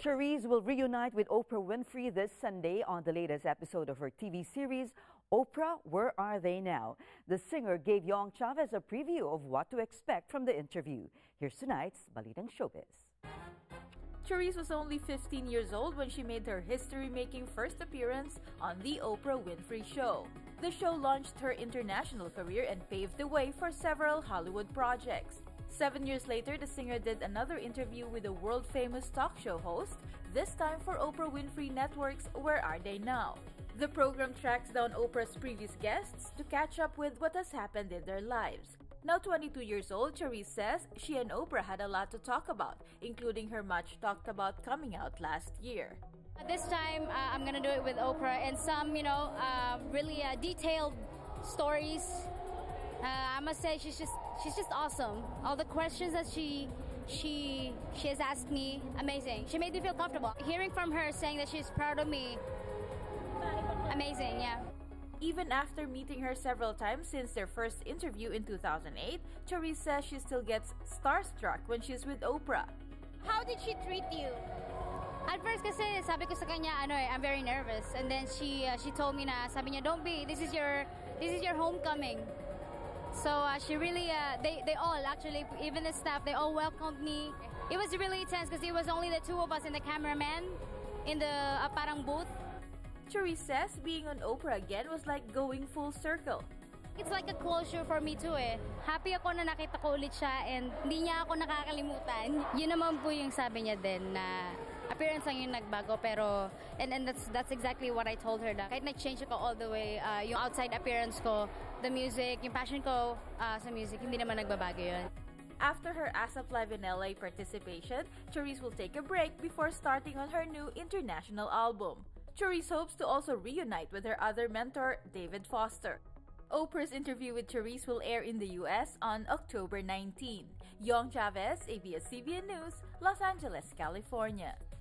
Charice will reunite with Oprah Winfrey this Sunday on the latest episode of her TV series, Oprah, Where Are They Now? The singer gave Young Chavez a preview of what to expect from the interview. Here's tonight's Balitang Showbiz. Charice was only 15 years old when she made her history-making first appearance on The Oprah Winfrey Show. The show launched her international career and paved the way for several Hollywood projects. 7 years later, the singer did another interview with a world-famous talk show host, this time for Oprah Winfrey Network's Where Are They Now? The program tracks down Oprah's previous guests to catch up with what has happened in their lives. Now 22 years old, Charice says she and Oprah had a lot to talk about, including her much-talked-about coming out last year. This time, I'm gonna do it with Oprah and some, really detailed stories. I must say she's just awesome. All the questions that she has asked me, amazing. She made me feel comfortable. Hearing from her saying that she's proud of me, amazing, yeah. Even after meeting her several times since their first interview in 2008, Charice says she still gets starstruck when she's with Oprah. How did she treat you? At first kasi sabi ko sa kanya, I'm very nervous. And then she told me na, sabi niya, don't be, this is your homecoming. So she really, they all actually, even the staff, they all welcomed me. It was really tense because it was only the two of us and the cameraman in the parang booth. Charice says being on Oprah again was like going full circle. It's like a closure for me too eh. Happy ako na nakita ko ulit siya and hindi niya ako nakakalimutan. Yun naman po yung sabi niya din na appearance lang yung nagbago pero and that's exactly what I told her na kahit nag-change ako all the way yung outside appearance ko, the music, yung passion ko sa music, hindi naman nagbabago yun. After her ASAP Live in LA participation, Charice will take a break before starting on her new international album. Charice hopes to also reunite with her other mentor, David Foster. Oprah's interview with Charice will air in the US on October 19. Young Chavez, ABS-CBN News, Los Angeles, California.